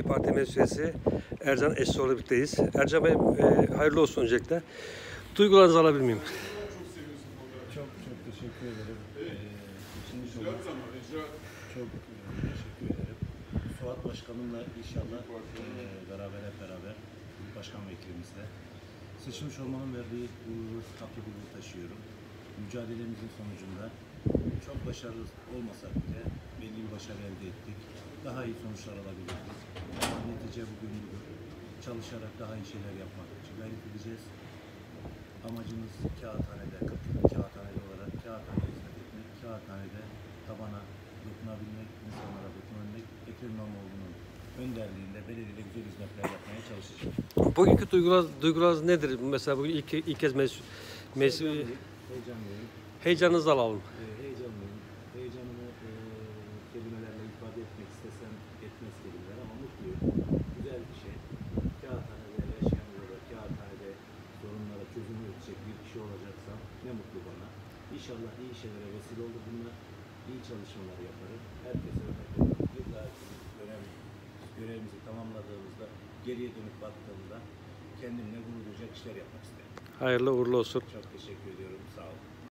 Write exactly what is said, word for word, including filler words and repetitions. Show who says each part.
Speaker 1: Parti Meclis Üyesi Ercan Eşsoğlu birlikteyiz. Ercan Bey, e, hayırlı olsun öncelikle. Duygularınızı alabilir miyim?
Speaker 2: Çok çok teşekkür ederim. Ee, şimdi çok, çok e, teşekkür ederim. Fuat Başkanımla inşallah e, beraber hep beraber Başkan Vekilimizle seçilmiş olmanın verdiği gururu, haklı gururu taşıyorum. Mücadelemizin sonucunda çok başarılı olmasak bile belli bir başarı elde ettik. Daha iyi sonuçlar alabiliriz. Ama netice bugün budur. Çalışarak daha iyi şeyler yapmak için gayret edeceğiz. Amacımız kağıthanede, kağıthanede olarak kağıthanede hizmet etmek, kağıthanede tabana dokunabilmek, insanlara dokunabilmek, Ekrem İmamoğlu'nun önderliğinde belediyede güzel hizmetler yapmaya çalışacağız.
Speaker 1: Bugünkü duygular, duygularınız nedir? Mesela bugün ilk, ilk kez meclis... meclis
Speaker 2: Heyecanlıyım, heyecanlıyım.
Speaker 1: heyecanınızı alalım.
Speaker 2: Ee, heyecanlıyım. Heyecanımı e, kelimelerle ifade etmek istesem etmez kelimeler ama mutluyum. Güzel bir şey. Kağıthanede yaşayan olarak, kağıthanede sorunlara çözüm üretecek bir kişi olacaksam ne mutlu bana. İnşallah iyi şeylere vesile olur bunlar. İyi çalışmalar yaparım. Herkese örnek olurum. Bir daha görev, görevimizi tamamladığımızda geriye dönüp baktığımda kendimle gurur duyacak işler yapmak isterim.
Speaker 1: Hayırlı uğurlu olsun.
Speaker 2: Çok teşekkür ediyorum. Sağ olun.